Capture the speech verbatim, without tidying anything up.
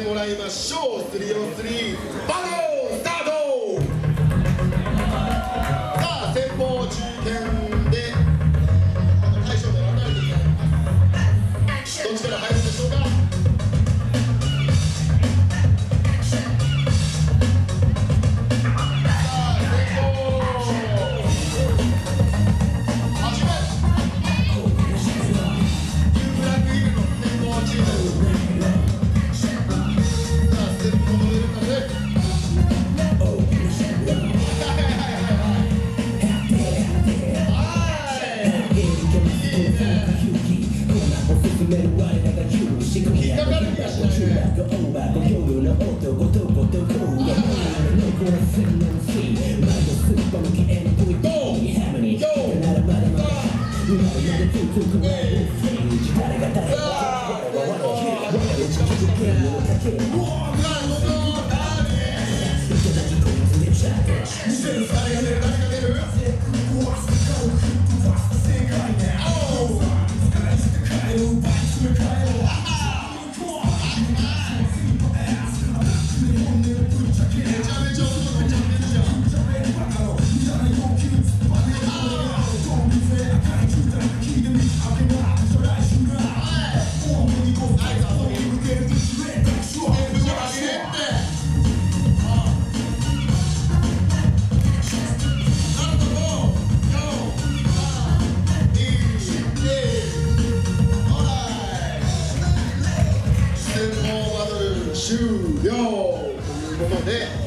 もらいましょう。スリーオンスリーバトルスタート。さあ先方中堅で大将で分かれていただきます。どっちから入るでしょうか。終了ということで。